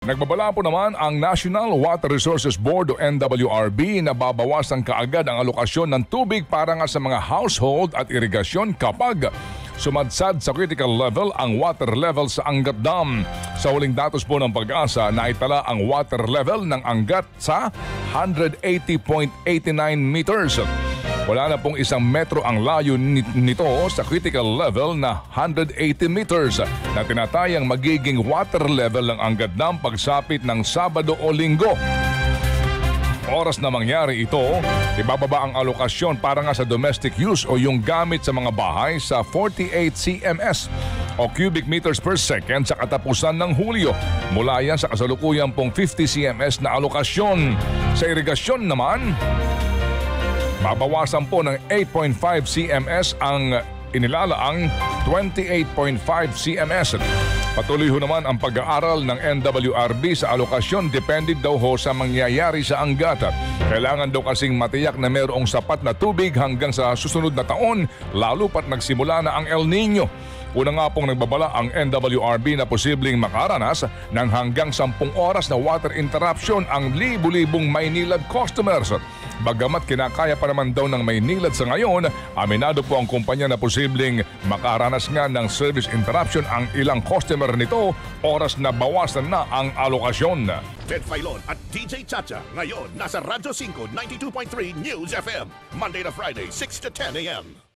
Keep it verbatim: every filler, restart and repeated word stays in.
Nagbabala po naman ang National Water Resources Board o N W R B na babawasan kaagad ang alokasyon ng tubig para nga sa mga household at irigasyon kapag sumadsad sa critical level ang water level sa Angat Dam. Sa huling datos po ng Pag-asa, naitala ang water level ng Angat sa one eighty point eight nine meters. Wala na pong isang metro ang layo nito sa critical level na one eighty meters na tinatayang magiging water level ng Angat Dam pagsapit ng Sabado o Linggo. Oras na mangyari ito, ibababa ang alokasyon para nga sa domestic use o yung gamit sa mga bahay sa forty-eight cms o cubic meters per second sa katapusan ng Hulyo. Mula yan sa kasalukuyang pong fifty cms na alokasyon. Sa irigasyon naman, babawasan po ng eight point five cms ang inilalaang twenty-eight point five cms. Patuloy ho naman ang pag-aaral ng N W R B sa alokasyon, depende daw ho sa mangyayari sa Angat. Kailangan daw kasing matiyak na mayroong sapat na tubig hanggang sa susunod na taon, lalo pat nagsimula na ang El Nino. Una nga pong nagbabala ang N W R B na posibleng makaranas ng hanggang sampung oras na water interruption ang libu-libong Maynilad customers. Bagamat kinakaya pa naman daw ng Maynilad sa ngayon, aminado po ang kumpanya na posibleng makaranas nga ng service interruption ang ilang customer nito, oras na bawasan na ang alokasyon. Ted Filon at D J Chacha ngayon nasa Radyo five ninety-two point three News F M, Monday to Friday six to ten a m